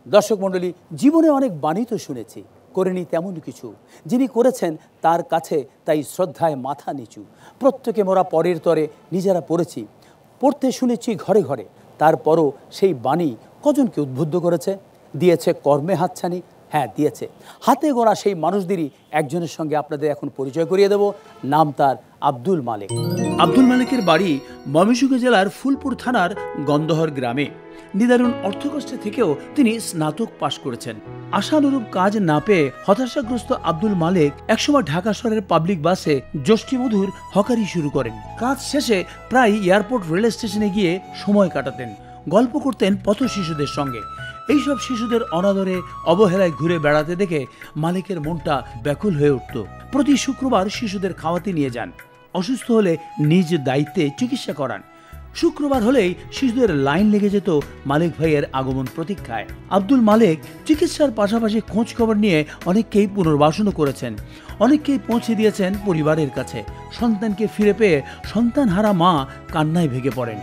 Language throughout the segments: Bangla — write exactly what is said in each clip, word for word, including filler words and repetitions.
দর্শক মণ্ডলী, জীবনে অনেক বাণী তো শুনেছি, করেনি তেমন কিছু। যিনি করেছেন তার কাছে তাই শ্রদ্ধায় মাথা নিচু। প্রত্যেকে মোরা পরের তরে নিজেরা পড়েছি, পড়তে শুনেছি ঘরে ঘরে। তারপরও সেই বাণী কজনকে উদ্বুদ্ধ করেছে, দিয়েছে কর্মে হাতছানি। হ্যাঁ, দিয়েছে। হাতে গোনা সেই মানুষদেরই একজনের সঙ্গে আপনাদের এখন পরিচয় করিয়ে দেব। নাম তার আব্দুল মালেক। আব্দুল মালেকের বাড়ি ময়মনসিংহ জেলার ফুলপুর থানার গন্ধহর গ্রামে। নিদারুণ অর্থকষ্টে থেকেও তিনি স্নাতক পাশ করেছেন। আশানুরূপ কাজ না পেয়ে হতাশাগ্রস্ত আব্দুল মালেক একসময় ঢাকা শহরের পাবলিক বাসে যষ্টিমধুর হকারি শুরু করেন। কাজ শেষে প্রায় এয়ারপোর্ট রেল স্টেশনে গিয়ে সময় কাটাতেন, গল্প করতেন পথ শিশুদের সঙ্গে। এইসব শিশুদের অনাদরে অবহেলায় ঘুরে বেড়াতে দেখে মালেকের মনটা ব্যাকুল হয়ে উঠত। প্রতি শুক্রবার শিশুদের খাওয়াতে নিয়ে যান, অসুস্থ হলে নিজ দায়িত্বে চিকিৎসা করান। শুক্রবার হলেই শিশুদের লাইন লেগে যেত মালেক ভাইয়ের আগমন প্রতীক্ষায়। আব্দুল মালেক চিকিৎসার পাশাপাশি খোঁজ খবর নিয়ে অনেককেই পুনর্বাসনও করেছেন, অনেককেই পৌঁছে দিয়েছেন পরিবারের কাছে। সন্তানকে ফিরে পেয়ে সন্তানহারা মা কান্নায় ভেঙে পড়েন।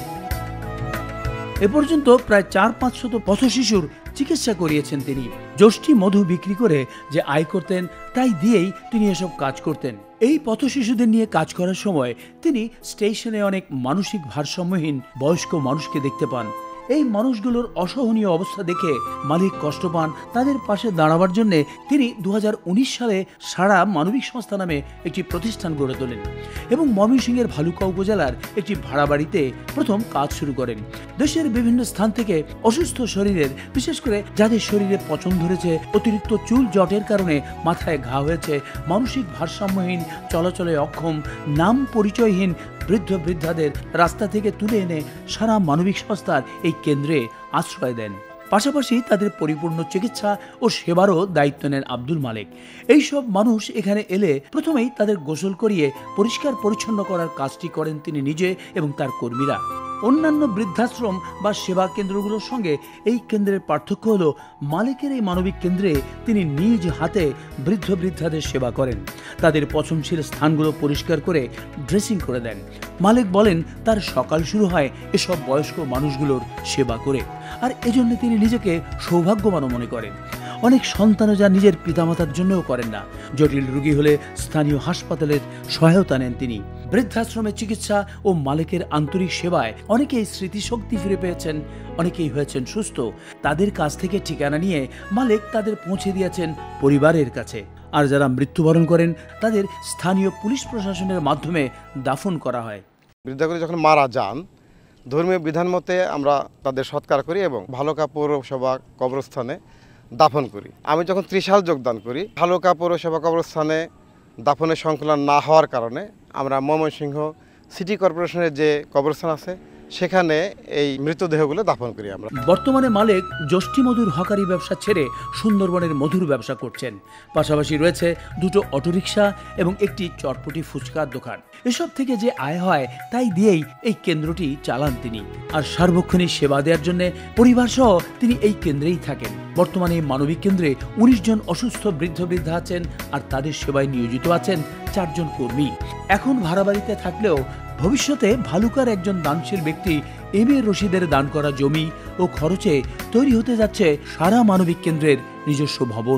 এ পর্যন্ত প্রায় চার পাঁচশত পথ শিশুর চিকিৎসা করিয়েছেন তিনি। যষ্টি মধু বিক্রি করে যে আয় করতেন তাই দিয়েই তিনি এসব কাজ করতেন। এই পথ শিশুদের নিয়ে কাজ করার সময় তিনি স্টেশনে অনেক মানসিক ভারসাম্যহীন বয়স্ক মানুষকে দেখতে পান। এই মানুষগুলোর অসহনীয় অবস্থা দেখে মালিক কষ্ট পান। তাদের পাশে দাঁড়াবার জন্য তিনি দু হাজার উনিশ সালে সারা মানবিক সংস্থা নামে একটি প্রতিষ্ঠান গড়ে তোলেন এবং ময়মনসিংহের ভালুকা উপজেলার একটি ভাড়া বাড়িতে প্রথম কাজ শুরু করেন। দেশের বিভিন্ন স্থান থেকে অসুস্থ শরীরের, বিশেষ করে যাদের শরীরে পচন ধরেছে, অতিরিক্ত চুল জটের কারণে মাথায় ঘা হয়েছে, মানসিক ভারসাম্যহীন, চলাচলে অক্ষম, নাম পরিচয়হীন বৃদ্ধ বৃদ্ধাদের রাস্তা থেকে তুলে এনে সারা মানবিক সংস্থার এই কেন্দ্রে আশ্রয় দেন। পাশাপাশি তাদের পরিপূর্ণ চিকিৎসা ও সেবারও দায়িত্ব নেন আব্দুল মালেক। এইসব মানুষ এখানে এলে প্রথমেই তাদের গোসল করিয়ে পরিষ্কার পরিচ্ছন্ন করার কাজটি করেন তিনি নিজে এবং তার কর্মীরা। অন্যান্য বৃদ্ধাশ্রম বা সেবা কেন্দ্রগুলোর সঙ্গে এই কেন্দ্রের পার্থক্য হলো মালেকের এই মানবিক কেন্দ্রে তিনি নিজ হাতে বৃদ্ধ বৃদ্ধাদের সেবা করেন, তাদের পছন্দশীল স্থানগুলো পরিষ্কার করে ড্রেসিং করে দেন। মালেক বলেন তার সকাল শুরু হয় এসব বয়স্ক মানুষগুলোর সেবা করে, আর এজন্য তিনি নিজেকে সৌভাগ্যবানও মনে করেন। অনেক সন্তানও যা নিজের পিতামাতার জন্যও করেন না। জটিল রোগী হলে স্থানীয় হাসপাতালের সহায়তা নেন তিনি। বৃদ্ধাশ্রমে চিকিৎসা ও মালেকের আন্তরিক সেবায় অনেকেই স্মৃতিশক্তি ফিরে পেয়েছেন, অনেকেই হয়েছেন সুস্থ। তাদের কাছ থেকে ঠিকানা নিয়ে মালেক তাদের পৌঁছে দিয়েছেন পরিবারের কাছে। আর যারা মৃত্যুবরণ করেন তাদের স্থানীয় পুলিশ প্রশাসনের মাধ্যমে দাফন করা হয়। বৃদ্ধাগুলি যখন মারা যান, ধর্মীয় বিধান মতে আমরা তাদের সৎকার করি এবং ভালুকা পৌরসভা কবরস্থানে দাফন করি। আমি যখন ত্রিশাল যোগদান করি, ভালুকা পৌরসভা কবরস্থানে দাফনের সংকলন না হওয়ার কারণে আমরা ময়মনসিংহ সিটি কর্পোরেশনের যে কবরস্থান আছে সেখানে এই মৃতদেহগুলো দাফন করি আমরা। বর্তমানে মালেক যষ্টি মধুর হকারি ব্যবসা ছেড়ে সুন্দরবনের মধুর ব্যবসা করছেন। পাশাপাশি রয়েছে দুটো অটোরিকশা এবং একটি চটপটি ফুচকার দোকান। এসব থেকে যে আয় হয় তাই দিয়েই এই কেন্দ্রটি চালান তিনি। আর সার্বক্ষণিক সেবা দেওয়ার জন্য পরিবার সহ তিনি এই কেন্দ্রেই থাকেন। বর্তমানে এই মানবিক কেন্দ্রে উনিশ জন অসুস্থ বৃদ্ধ বৃদ্ধা আছেন, আর তাদের সেবায় নিয়োজিত আছেন চারজন কর্মী। এখন ভাড়া বাড়িতে থাকলেও ভবিষ্যতে ভালুকার একজন দানশীল ব্যক্তি এম এ রশিদের দান করা জমি ও খরচে তৈরি হতে যাচ্ছে সারা মানবিক কেন্দ্রের নিজস্ব ভবন।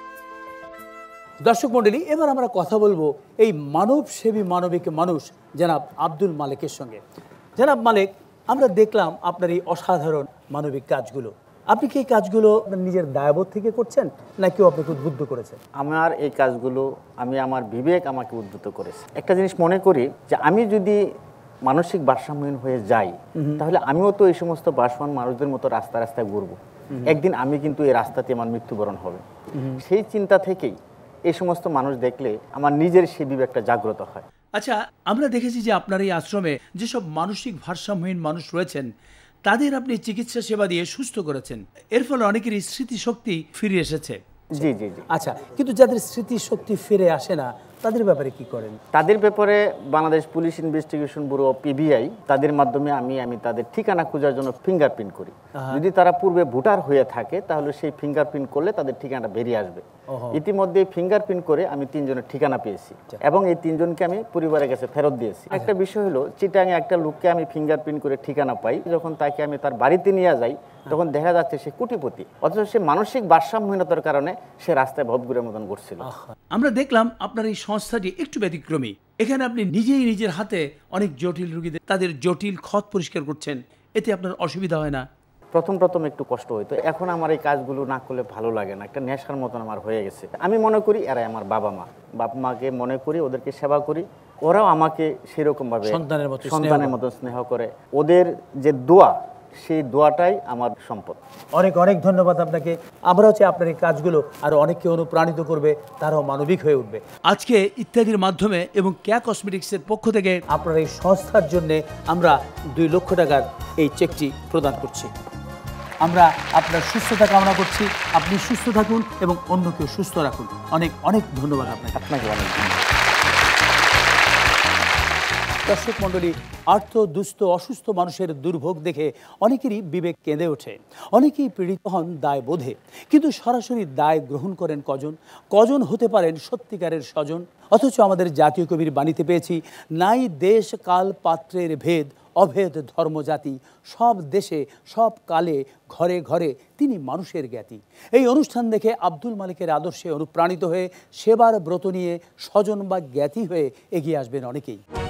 দর্শক মণ্ডলী, এবার আমরা কথা বলবো এই মানব সেবী মানবিক মানুষ জনাব আব্দুল মালেকের সঙ্গে। জনাব মালেক, আমরা দেখলাম আপনার এই অসাধারণ মানবিক কাজগুলো। আপনি কি এই কাজগুলো নিজের দায়বোধ থেকে করছেন, না কেউ আপনাকে উদ্বুদ্ধ করেছে? আমার এই কাজগুলো আমি আমার বিবেক আমাকে উদ্বুদ্ধ করেছে। একটা জিনিস মনে করি যে আমি যদি মানসিক ভারসাম্যহীন হয়ে যাই, তাহলে আমিও তো এই সমস্ত ভারসাম্য মানুষদের মতো রাস্তা রাস্তায় ঘুরবো। একদিন আমি কিন্তু এই রাস্তাতে আমার মৃত্যুবরণ হবে। সেই চিন্তা থেকেই এই সমস্ত মানুষ দেখলে আমার নিজের সেই বিবেকটা জাগ্রত হয়। আচ্ছা, আমরা দেখেছি যে আপনার এই আশ্রমে যেসব মানসিক ভারসাম্যহীন মানুষ রয়েছেন তাদের আপনি চিকিৎসা সেবা দিয়ে সুস্থ করেছেন। এর ফলে অনেকেরই স্মৃতিশক্তি ফিরে এসেছে। জি জি জি আচ্ছা, কিন্তু যাদের স্মৃতিশক্তি ফিরে আসে না তাদের ব্যাপারে কি করেন? তাদের ব্যাপারে Bangladesh police investigation bureau PBI তাদের মাধ্যমে আমি আমি তাদের ঠিকানা খোঁজার জন্য ফিঙ্গারপ্রিন্ট করি। যদি তারা পূর্বে ভোটার হয়ে থাকে তাহলে সেই ফিঙ্গারপ্রিন্ট করলে তাদের ঠিকানাটা বেরিয়ে আসবে। ইতিমধ্যে ফিঙ্গারপ্রিন্ট করে আমি তিনজনের ঠিকানা পেয়েছি এবং এই তিনজনকে আমি পরিবারের কাছে ফেরত দিয়েছি। একটা বিষয় হলো চিটাঙে একটা লোককে আমি ফিঙ্গারপ্রিন্ট করে ঠিকানা পাই, যখন তাকে আমি তার বাড়িতে নিয়ে যাই তখন দেখা যাচ্ছে সে কোটিপতি, অথচ সে মানসিক ভারসাম্যহীনতার কারণে সে রাস্তায় ভবঘুরের মতন ঘুরছিল। আমরা দেখলাম আপনার এই সংস্থাটি একটু ব্যতিক্রমী। এখানে আপনি নিজেই নিজের হাতে অনেক জটিল রোগীদের তাদের জটিল ক্ষত পরিষ্কার করছেন, এতে আপনার অসুবিধা হয় না? প্রথম প্রথম একটু কষ্ট হইতো, এখন আমার এই কাজগুলো না করলে ভালো লাগে না, একটা নেশার মতন আমার হয়ে গেছে। আমি মনে করি এরাই আমার বাবা মা, বাবা মাকে মনে করি, ওদেরকে সেবা করি, ওরাও আমাকে সেরকম ভাবে সন্তানের মতো সন্তানের মতো স্নেহ করে। ওদের যে দোয়া, সেই দোয়াটাই আমার সম্পদ। অনেক অনেক ধন্যবাদ আপনাকে। আমরা হচ্ছে আপনার এই কাজগুলো আরো অনেককে অনুপ্রাণিত করবে, তারাও মানবিক হয়ে উঠবে। আজকে ইত্যাদির মাধ্যমে এবং কেয়া কসমেটিক্সের পক্ষ থেকে আপনার এই সংস্থার জন্য আমরা দুই লক্ষ টাকার এই চেকটি প্রদান করছি। আমরা আপনার সুস্থতা কামনা করছি, আপনি সুস্থ থাকুন এবং অন্যকেও সুস্থ রাখুন। অনেক অনেক ধন্যবাদ আপনাকে। আপনাকে অনেক ধন্যবাদ। দর্শক মণ্ডলী, আর্ত দুস্থ অসুস্থ মানুষের দুর্ভোগ দেখে অনেকেরই বিবেক কেঁদে ওঠে, অনেকেই পীড়িত হন দায় বোধে, কিন্তু সরাসরি দায় গ্রহণ করেন কজন? কজন হতে পারেন সত্যিকারের স্বজন? অথচ আমাদের জাতীয় কবির বাণীতে পেয়েছি, নাই দেশ কাল পাত্রের ভেদ, অভেদ ধর্মজাতি, সব দেশে সব কালে ঘরে ঘরে তিনি মানুষের জ্ঞাতি। এই অনুষ্ঠান দেখে আব্দুল মালিকের আদর্শে অনুপ্রাণিত হয়ে সেবার ব্রত নিয়ে স্বজন বা জ্ঞাতি হয়ে এগিয়ে আসবেন অনেকেই।